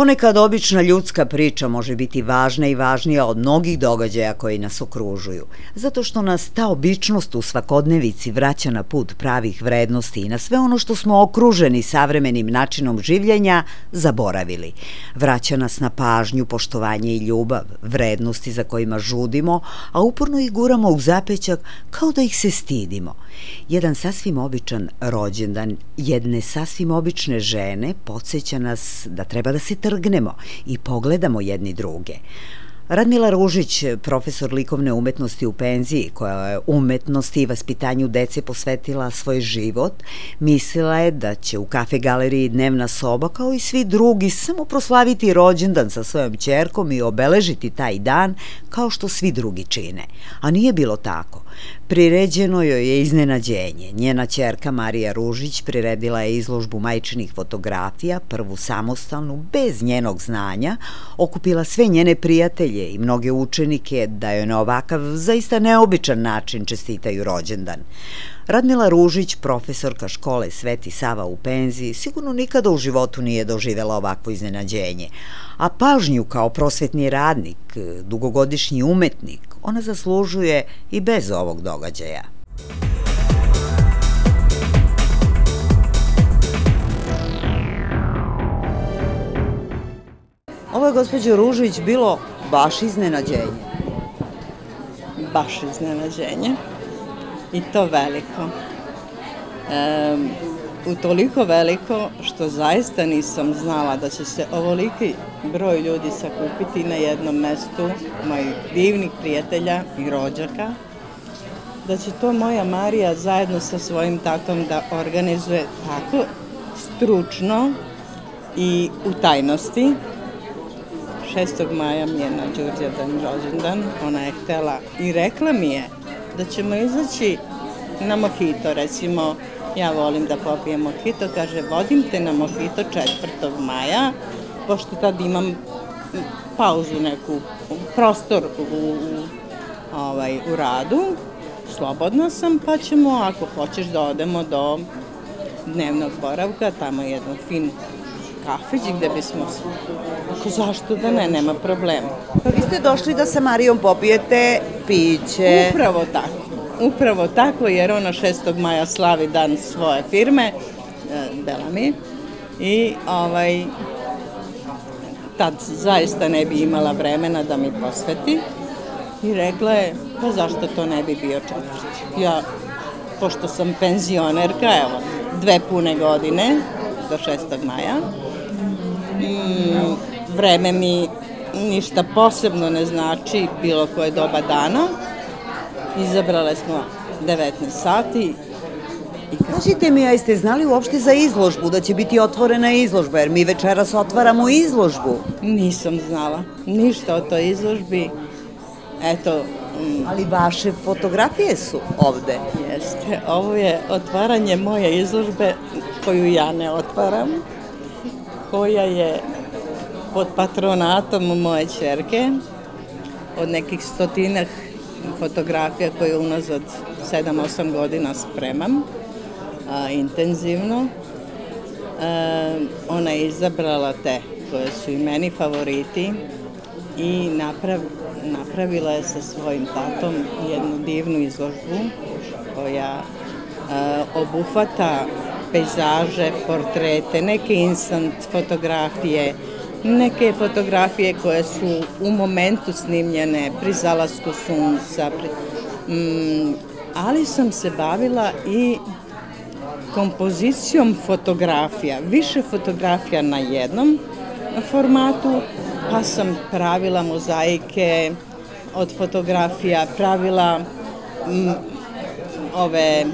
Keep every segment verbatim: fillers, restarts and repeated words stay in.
ponekad obična ljudska priča može biti važna i važnija od mnogih događaja koji nas okružuju, zato što nas ta običnost u svakodnevici vraća na put pravih vrednosti i na sve ono što smo okruženi savremenim načinom življenja zaboravili. Vraća nas na pažnju, poštovanje i ljubav, vrednosti za kojima žudimo, a uporno ih guramo u zapećak kao da ih se stidimo. Jedan sasvim običan rođendan jedne sasvim obične žene podsjeća nas da treba da se trgnemo i pogledamo jedni druge. Radmila Ružić, profesor likovne umetnosti u penziji, koja je umetnosti i vaspitanju dece posvetila svoj život, mislila je da će u kafe galeriji Dnevna soba, kao i svi drugi, samo proslaviti rođendan sa svojom ćerkom i obeležiti taj dan kao što svi drugi čine. A nije bilo tako. Priređeno joj je iznenađenje. Njena ćerka Marija Ružić priredila je izložbu majčinih fotografija, prvu samostalnu, bez njenog znanja, okupila sve njene prijatelje i mnoge učenike da joj na ovakav zaista neobičan način čestitaju rođendan. Radmila Ružić, profesorka škole Sveti Sava u penziji, sigurno nikada u životu nije doživela ovakvo iznenađenje, a pažnju kao prosvetni radnik, dugogodišnji umetnik, ona zaslužuje i bez ovog događaja. Ovo je, gospođo Ružić, bilo baš iznenađenje. Baš iznenađenje. I to veliko. E, utoliko veliko što zaista nisam znala da će se ovoliki broj ljudi sakupiti na jednom mestu, mojih divnih prijatelja i rođaka, da će to moja Marija zajedno sa svojim tatom da organizuje tako stručno i u tajnosti. šestog maja mi je na Đurđevdan rođendan, ona je htela i rekla mi je da ćemo izaći na mojito, recimo, ja volim da popijem mojito, kaže, vodim te na mojito četvrtog maja, pošto tad imam pauzu neku, prostor u, u, ovaj, u radu, slobodna sam, pa ćemo, ako hoćeš, da odemo do dnevnog boravka, tamo je jedan fin kafić gde bismo, ako zašto da ne, nema problema. Pa vi ste došli da sa Marijom popijete piće. Upravo tako, upravo tako, jer ona šestog maja slavi dan svoje firme, Bellamy, i ovaj, tad zaista ne bi imala vremena da mi posveti i rekla je, pa zašto to ne bi bio četvrti? Ja, pošto sam penzionerka, evo, dve pune godine do šestog maja, Mm, vreme mi ništa posebno ne znači bilo koje doba dana. Izabrale smo devetnaest sati. Kažite mi, a jeste znali uopšte za izložbu, da će biti otvorena izložba, jer mi večeras otvaramo izložbu? Nisam znala ništa o toj izložbi. Eto... Mm. Ali vaše fotografije su ovde. Jeste, ovo je otvaranje moje izložbe koju ja ne otvaram, koja je pod patronatom moje ćerke, od nekih stotinak fotografija koje unazad sedam osam godina spremam, a, intenzivno. A, ona je izabrala te koje su i meni favoriti i naprav, napravila je sa svojim tatom jednu divnu izložbu koja a, obuhvata pejzaže, portrete, neke instant fotografije, neke fotografije koje su u momentu snimljene pri zalasku sunca, pri, mm, ali sam se bavila i kompozicijom fotografija, više fotografija na jednom formatu, pa sam pravila mozaike od fotografija, pravila mm, ove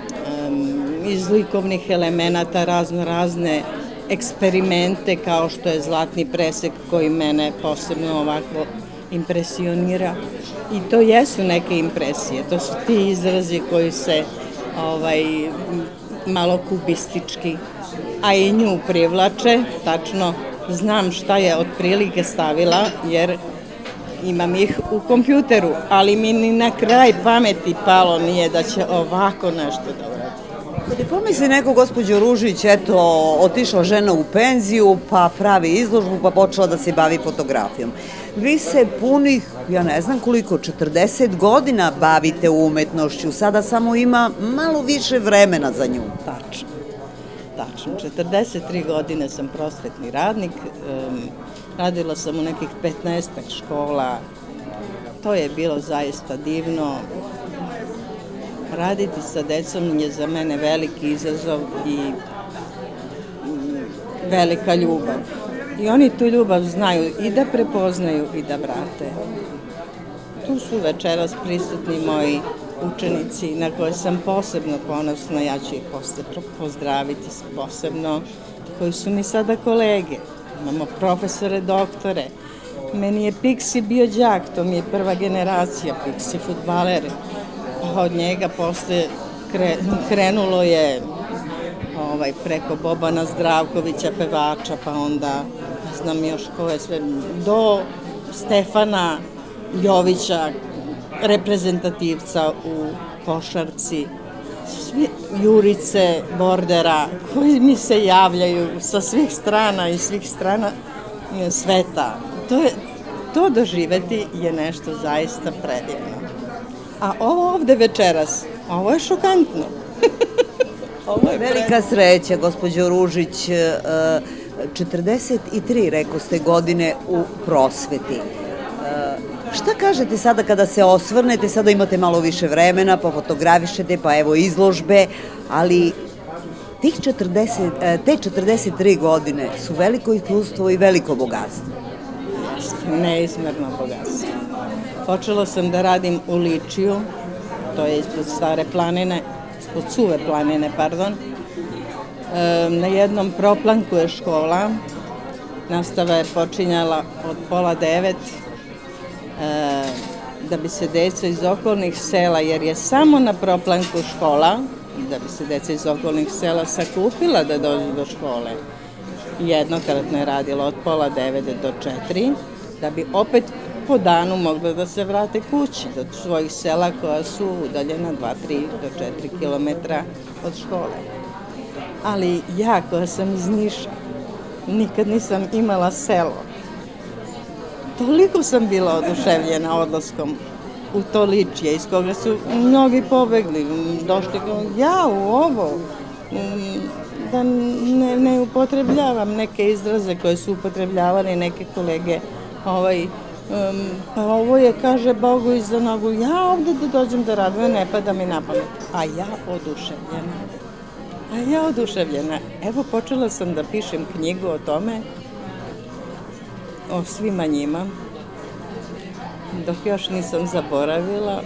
iz likovnih elemenata, razno razne eksperimente kao što je zlatni presek koji mene posebno ovako impresionira. I to jesu neke impresije, to su ti izrazi koji se ovaj, malo kubistički, a i nju privlače, tačno znam šta je otprilike stavila jer imam ih u kompjuteru, ali mi ni na kraj pameti palo nije da će ovako nešto da uradi. Kad je pomisli neko, gospođo Ružić, eto, otišla žena u penziju, pa pravi izložbu, pa počela da se bavi fotografijom. Vi se punih, ja ne znam koliko, četrdeset godina bavite umetnošću, sada samo ima malo više vremena za nju. Tačno. Tačno. četrdeset tri godine sam prosvetni radnik, radila sam u nekih petnaestak škola, to je bilo zaista divno. Raditi sa decom je za mene veliki izazov i velika ljubav. I oni tu ljubav znaju i da prepoznaju i da vrate. Tu su večeras prisutni moji učenici na koje sam posebno ponosna, ja ću ih pozdraviti posebno, koji su mi sada kolege. Imamo profesore, doktore. Meni je Piksi bio đak, to mi je prva generacija, Piksi fudbaler. Od njega posle krenulo je preko Bobana Zdravkovića, pevača, pa onda ne znam još ko je sve, do Stefana Jovića, reprezentativca u košarci, Jurice Bordera, koji mi se javljaju sa svih strana i svih strana sveta. To doživeti je nešto zaista predivno. A ovo ovde večeras, ovo je šokantno. Velika sreća, gospođo Ružić, četrdeset tri, reko ste, godine u prosveti. Šta kažete sada kada se osvrnete, sada imate malo više vremena, pa fotografišete, pa evo izložbe, ali te četrdeset tri godine su veliko iskustvo i veliko bogatstvo. Neizmerno bogatstvo. Počela sam da radim u Ličiju, to je ispod Stare planine, ispod Suve planine, pardon. Na jednom proplanku je škola, nastava je počinjala od pola devet, da bi se deca iz okolnih sela, jer je samo na proplanku škola, da bi se deca iz okolnih sela sakupila da dođu do škole. Jednokratno je radila od pola devet do četiri, da bi opet po danu mogla da se vrate kući do svojih sela koja su udaljena dva, tri do četiri kilometra od škole. Ali ja koja sam iz Niša, nikad nisam imala selo. Toliko sam bila oduševljena odlaskom u to Ličije, iz koga su mnogi pobegli, došli ja u ovo, da ne upotrebljavam neke izraze koje su upotrebljavali neke kolege. Pa ovo je, kaže, Bogu iza nogu, ja ovde da dođem da radujem, ne pada mi na pamet. A ja oduševljena. A ja oduševljena. Evo, počela sam da pišem knjigu o tome, o svima njima, dok još nisam zaboravila.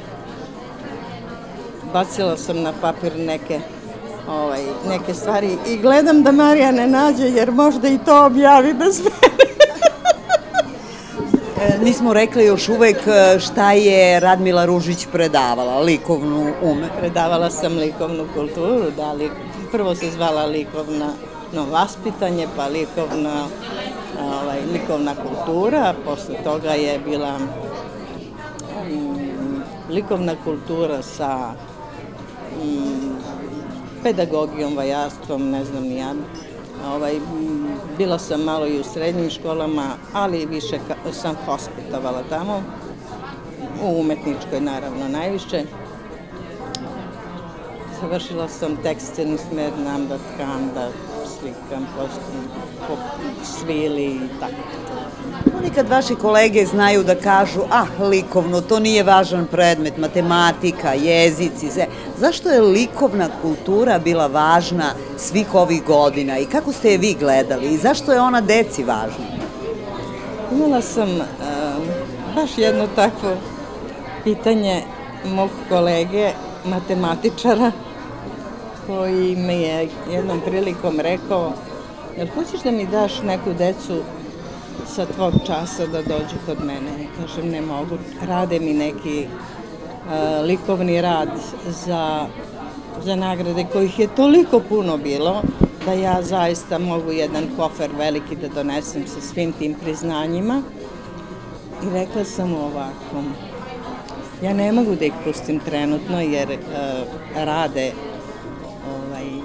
Bacila sam na papir neke neke stvari i gledam da Marija ne nađe, jer možda i to objavi bez mene. Nismo rekli još uvek šta je Radmila Ružić predavala, likovnu ume. Predavala sam likovnu kulturu, da, prvo se zvala likovno vaspitanje, pa likovna kultura, a posle toga je bila likovna kultura sa pedagogijom, vajarstvom, ne znam ni ja. Bila sam malo i u srednjim školama, ali više sam hospitovala tamo, u umetničkoj naravno najviše. Završila sam tekstilni smer, znam da tkam, da slikam, po svili i tako. Ponekad vaši kolege znaju da kažu, ah, likovno, to nije važan predmet, matematika, jezici, sve. Zašto je likovna kultura bila važna svih ovih godina i kako ste je vi gledali i zašto je ona deci važna? Imala sam baš jedno takvo pitanje mog kolege, matematičara, koji me je jednom prilikom rekao, jel hoćeš da mi daš neku decu sa tvog časa da dođu kod mene? Kažem, ne mogu, rade mi neki likovni rad za nagrade kojih je toliko puno bilo da ja zaista mogu jedan kofer veliki da donesem sa svim tim priznanjima. I rekla sam ovako, ja ne mogu da ih pustim trenutno jer rade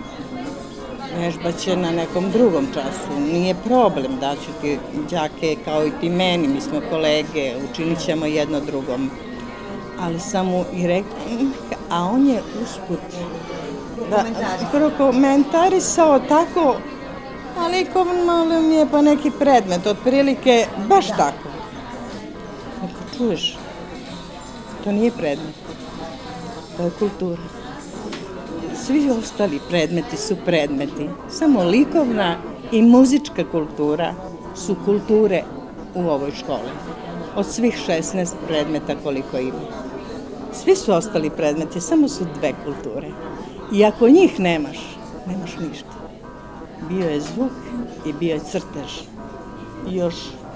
vežbaće na nekom drugom času. Nije problem, daću ti đake kao i ti meni, mi smo kolege, učinit ćemo jedno drugom. Ali sam mu i rekla, a on je usput da prokomentarisao tako, ali malo mi je pa neki predmet, otprilike baš tako. Ako čuješ, to nije predmet, to je kultura. Svi ostali predmeti su predmeti, samo likovna i muzička kultura su kulture u ovoj školi. Od svih šesnaest predmeta koliko ima. Svi su ostali predmeti, samo su dve kulture. I ako njih nemaš, nemaš ništa. Bio je zvuk i bio je crtež. I još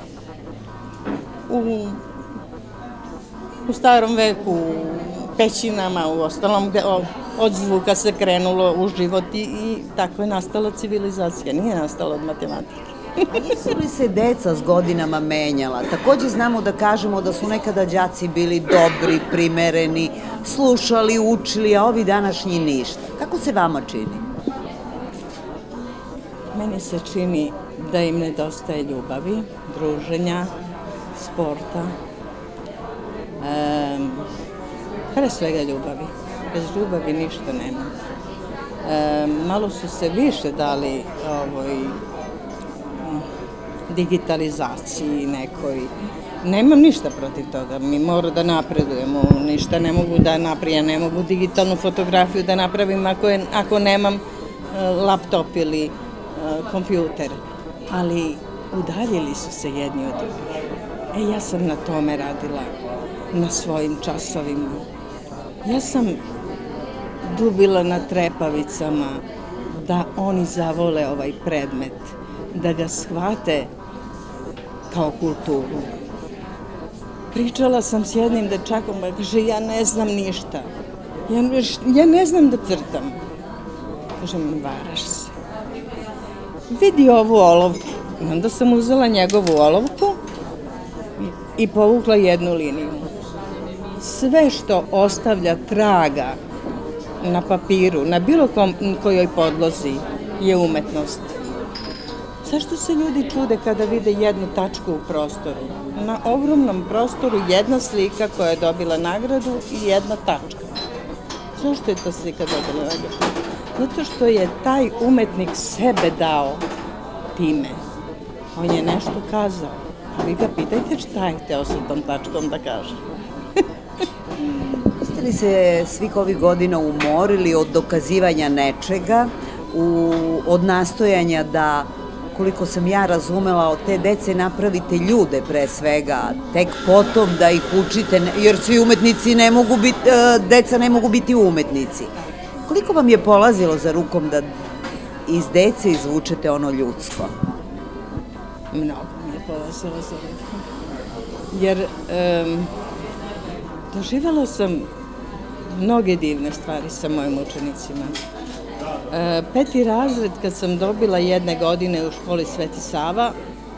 u, u starom veku, u pećinama, u ostalom, od zvuka se krenulo u život i, i tako je nastala civilizacija. Nije nastala od matematike. A jesu li se deca s godinama menjala? Takođe znamo da kažemo da su nekada đaci bili dobri, primereni, slušali, učili, a ovi današnji ništa. Kako se vama čini? Meni se čini da im nedostaje ljubavi, druženja, sporta, e, pre svega ljubavi. Bez ljubavi ništa nema. E, malo su se više dali ovoj digitalizaciji nekoj. Nemam ništa protiv toga, mi moramo da napredujemo, ništa ne mogu da naprijem, ne mogu digitalnu fotografiju da napravim ako, je, ako nemam uh, laptop ili uh, kompjuter, ali udaljili su se jedni od drugih. E, ja sam na tome radila, na svojim časovima. Ja sam dubila na trepavicama da oni zavole ovaj predmet, da ga shvate kao kulturu. Pričala sam s jednim dečakom, kaže, ja ne znam ništa. Ja, ja ne znam da crtam. Kažem, varaš se. Vidi ovu olovku. Onda sam uzela njegovu olovku i povukla jednu liniju. Sve što ostavlja traga na papiru, na bilo kom, kojoj podlozi, je umetnost. Zašto se ljudi čude kada vide jednu tačku u prostoru? Na ogromnom prostoru jedna slika koja je dobila nagradu i jedna tačka. Zašto je ta slika dobila nagradu? Zato što je taj umetnik sebe dao time. On je nešto kazao. A vi ga pitajte šta je hteo sa tom tačkom da kaže. Jeste li se svih ovih godina umorili od dokazivanja nečega, u, od nastojanja da, koliko sam ja razumela, od te dece napravite ljude pre svega, tek potom da ih učite, jer svi umetnici ne mogu biti, deca ne mogu biti umetnici. Koliko vam je polazilo za rukom da iz dece izvučete ono ljudsko? Mnogo mi je polazilo za rukom. Jer um, doživjela sam mnoge divne stvari sa mojim učenicima. E, peti razred, kad sam dobila jedne godine u školi Sveti Sava,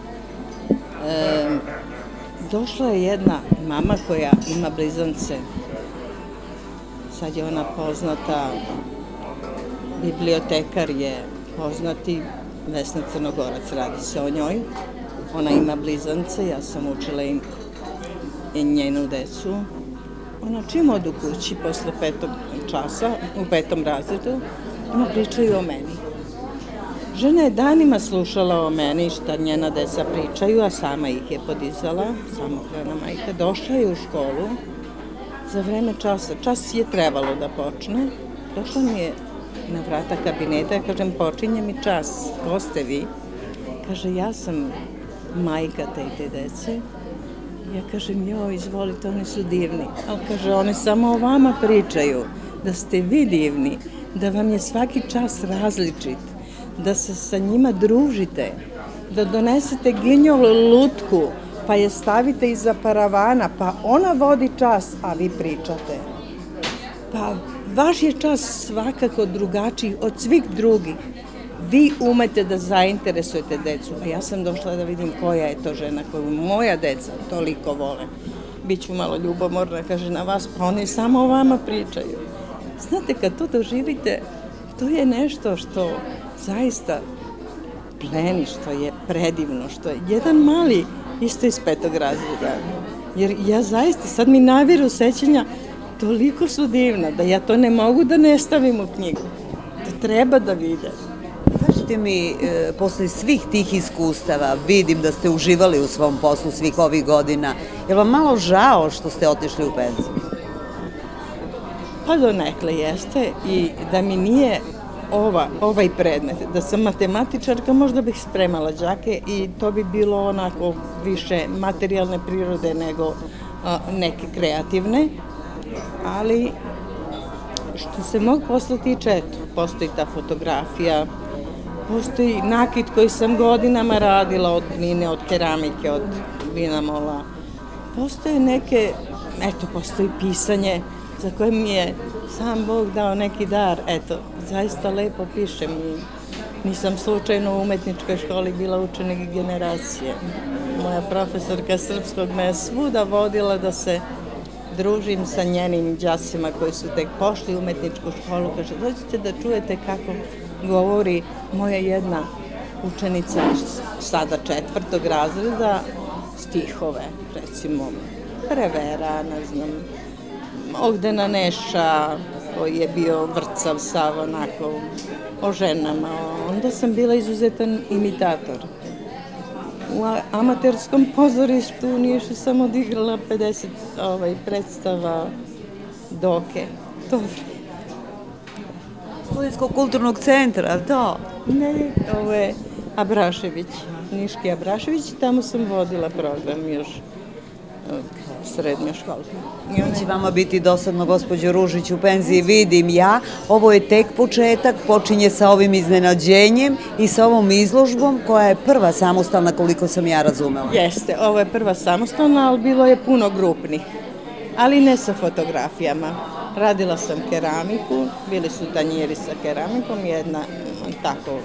e, došla je jedna mama koja ima blizance. Sad je ona poznata, bibliotekar je poznati, Vesna Crnogorac, radi se o njoj. Ona ima blizance, ja sam učila im njenu decu. Ona čim odu kući posle petog časa, u petom razredu, ona pričaju o meni. Žena je danima slušala o meni šta njena deca pričaju, a sama ih je podizala, samohrana majka. Došla je u školu za vreme časa. Čas je trebalo da počne. Došla mi je na vrata kabineta, ja kažem, počinje mi čas, ko ste vi? Kaže, ja sam majka te i te dece. Ja kažem, joj, izvolite, oni su divni. Ali kaže, oni samo o vama pričaju, da ste vi divni, da vam je svaki čas različit, da se sa njima družite, da donesete ginjolu lutku, pa je stavite iza paravana, pa ona vodi čas, a vi pričate. Pa vaš je čas svakako drugačiji od svih drugih. Vi umete da zainteresujete decu, a ja sam došla da vidim koja je to žena koju moja deca toliko vole. Biću malo ljubomorna, kaže, na vas, pa oni samo o vama pričaju. Znate, kad to doživite, to je nešto što zaista pleni, što je predivno, što je jedan mali isto iz petog razreda. Jer ja zaista, sad mi naviru sećanja, toliko su divna da ja to ne mogu da ne stavim u knjigu. Da treba da vide. Kažite mi, posle svih tih iskustava, vidim da ste uživali u svom poslu svih ovih godina, je li vam malo žao što ste otišli u penziju? Pa donekle jeste i da mi nije ova, ovaj predmet, da sam matematičarka, možda bih spremala đake i to bi bilo onako više materijalne prirode nego a, neke kreativne, ali što se mog posla tiče, eto, postoji ta fotografija, postoji nakit koji sam godinama radila od gline, od keramike, od vinamola, postoje neke, eto, postoji pisanje za koje mi je sam Bog dao neki dar, eto, zaista lepo pišem i nisam slučajno u umetničkoj školi bila učenik generacije. Moja profesorka srpskog me je svuda vodila da se družim sa njenim đacima koji su tek pošli u umetničku školu. Kaže, dođite da čujete kako govori moja jedna učenica sada četvrtog razreda stihove, recimo Prevera, ne znam, Ogdena Neša, koji je bio vrcav sav onako o ženama. Onda sam bila izuzetan imitator. U amaterskom pozorištu u Nišu sam odigrala pedeset ovaj, predstava Doke. To Studentskog kulturnog centra, to? Ne, ovo je Abrašević, Niški Abrašević, tamo sam vodila program još srednja škola. Neće vama biti dosadno, gospođo Ružić, u penziji, vidim ja. Ovo je tek početak, počinje sa ovim iznenađenjem i sa ovom izložbom koja je prva samostalna, koliko sam ja razumela. Jeste, ovo je prva samostalna, ali bilo je puno grupnih, ali ne sa fotografijama. Radila sam keramiku, bili su tanjiri sa keramikom, jedna tako,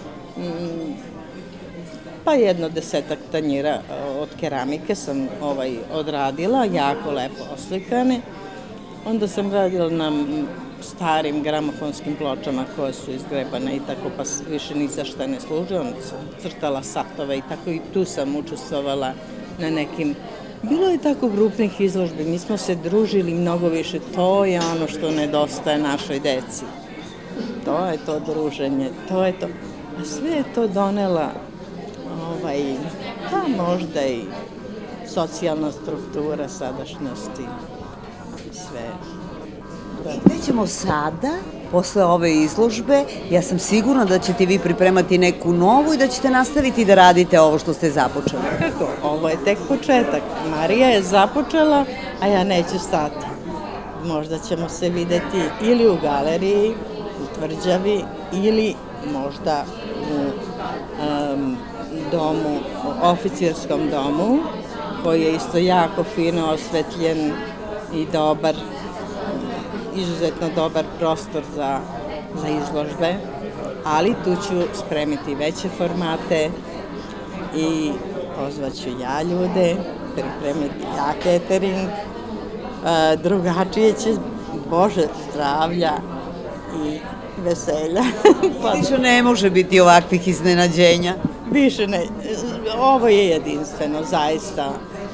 pa jedno desetak tanjira od keramike sam ovaj odradila, jako lepo oslikane. Onda sam radila na starim gramofonskim pločama koje su izgrebane i tako, pa više ni za šta ne služe. Onda sam crtala satove i tako, i tu sam učestvovala na nekim. Bilo je tako grupnih izložbi, mi smo se družili mnogo više, to je ono što nedostaje našoj deci. To je to druženje, to je to. A sve je to donela ovaj, pa možda i socijalna struktura sadašnjosti, sve. Gde ćemo sada, posle ove izložbe, ja sam sigurna da ćete vi pripremati neku novu i da ćete nastaviti da radite ovo što ste započeli. Kako? Ovo je tek početak. Marija je započela, a ja neću stati. Možda ćemo se videti ili u galeriji, u Tvrđavi, ili možda u um, domu, oficirskom domu, koji je isto jako fino osvetljen i dobar, izuzetno dobar prostor za, za izložbe, ali tu ću spremiti veće formate i pozvaću ja ljude, pripremiti ja catering, drugačije će, Bože, zdravlja i veselja. Više ne može biti ovakvih iznenađenja. Više ne, ovo je jedinstveno, zaista.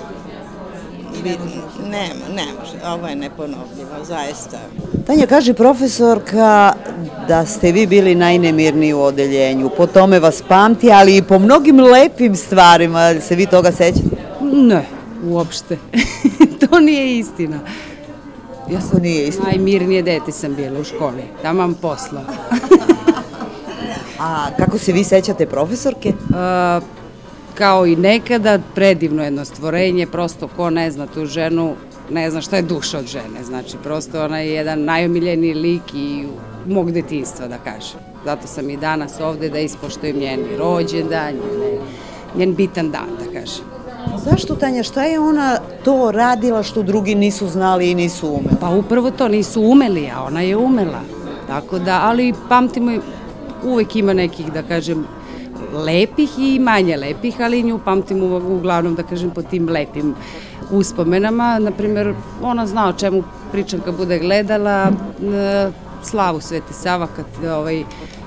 Nema, ne može, ovo je neponovljivo, zaista. Tanja, kaže profesorka da ste vi bili najnemirniji u odeljenju, po tome vas pamti, ali i po mnogim lepim stvarima, se vi toga sećate? Ne, uopšte. To nije istina. Ja sam nije istina. Najmirnije dete sam bila u školi, taman posla. A kako se vi sećate profesorke? A, kao i nekada, predivno jedno stvorenje, prosto ko ne zna tu ženu, ne zna šta je duša od žene. Znači, prosto ona je jedan najomiljeniji lik i mog detinjstva, da kažem. Zato sam i danas ovde da ispoštujem njeni rođendan, njen bitan dan, da kažem. Zašto, Tanja, šta je ona to radila što drugi nisu znali i nisu umeli? Pa upravo to, nisu umeli, a ona je umela. Tako da, ali pamtimo, uvek ima nekih, da kažem, lepih i manje lepih, ali nju pamtim uglavnom, da kažem, po tim lepim uspomenama. Naprimer, ona zna o čemu pričam kad bude gledala Slavu Sveti Sava, kad ovaj,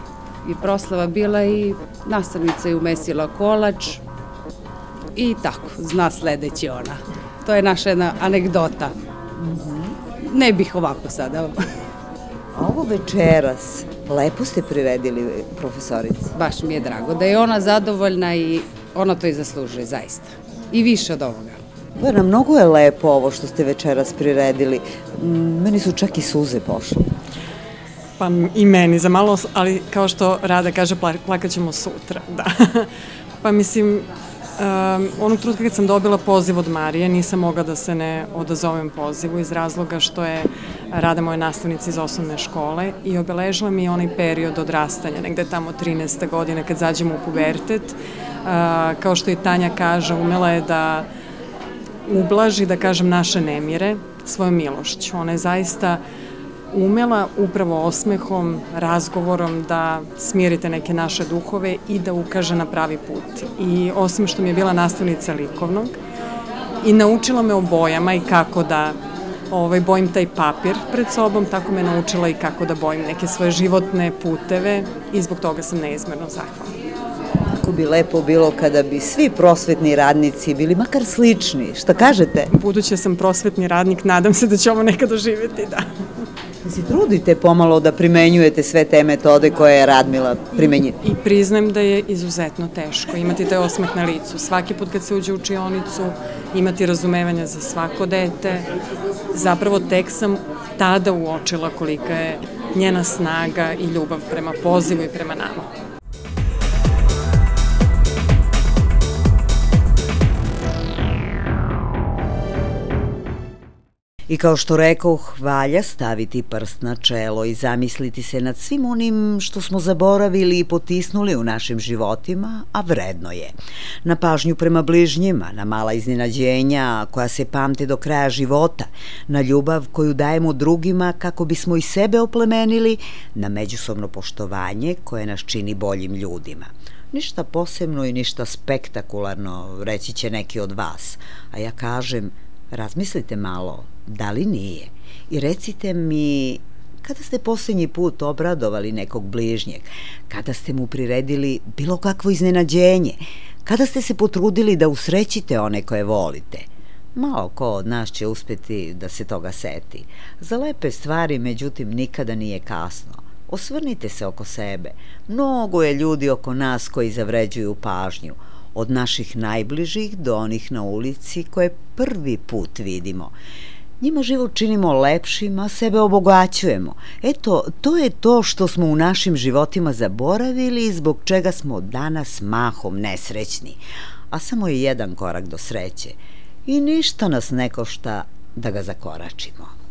i proslava bila i nastavnica je umesila kolač i tako, zna sledeći ona. To je naša jedna anegdota. Ne bih ovako sada. A ovo večeras, lepo ste priredili profesorici. Baš mi je drago da je ona zadovoljna i ona to i zaslužuje, zaista. I više od ovoga. Bojana, mnogo je lepo ovo što ste večeras priredili. Meni su čak i suze pošle. Pa i meni za malo, ali kao što Rada kaže, plakat ćemo sutra, da. Pa mislim, um, onog trutka kad sam dobila poziv od Marije, nisam mogla da se ne odazovem pozivu iz razloga što je Rada moja nastavnica iz osnovne škole i obeležila mi onaj period odrastanja, negde tamo trinaeste godine kad zađemo u pubertet. Uh, kao što i Tanja kaže, umela je da ublaži, da kažem, naše nemire svojom milošću. Ona je zaista umela upravo osmehom, razgovorom da smirite neke naše duhove i da ukaže na pravi put. I osim što mi je bila nastavnica likovnog i naučila me o bojama i kako da ovaj, bojim taj papir pred sobom, tako me naučila i kako da bojim neke svoje životne puteve i zbog toga sam neizmerno zahvalna. Kako bi lepo bilo kada bi svi prosvetni radnici bili makar slični, šta kažete? Budući sam prosvetni radnik, nadam se da će ovo nekad doživjeti, da. Se trudite pomalo da primenjujete sve te metode koje je Radmila primenjila? I priznajem da je izuzetno teško imati taj osmeh na licu. Svaki put kad se uđe u učionicu, imati razumevanja za svako dete. Zapravo tek sam tada uočila kolika je njena snaga i ljubav prema pozivu i prema nama. I kao što rekoh, valja staviti prst na čelo i zamisliti se nad svim onim što smo zaboravili i potisnuli u našim životima, a vredno je. Na pažnju prema bližnjima, na mala iznenađenja koja se pamte do kraja života, na ljubav koju dajemo drugima kako bismo i sebe oplemenili, na međusobno poštovanje koje nas čini boljim ljudima. Ništa posebno i ništa spektakularno, reći će neki od vas, a ja kažem, razmislite malo, da li nije? I recite mi, kada ste poslednji put obradovali nekog bližnjeg, kada ste mu priredili bilo kakvo iznenađenje, kada ste se potrudili da usrećite one koje volite? Malo ko od nas će uspeti da se toga seti. Za lepe stvari, međutim, nikada nije kasno. Osvrnite se oko sebe. Mnogo je ljudi oko nas koji zavređuju pažnju. Od naših najbližih do onih na ulici koje prvi put vidimo. Njima život činimo lepšim, a sebe obogaćujemo. Eto, to je to što smo u našim životima zaboravili i zbog čega smo danas mahom nesrećni. A samo je jedan korak do sreće. I ništa nas ne košta da ga zakoračimo.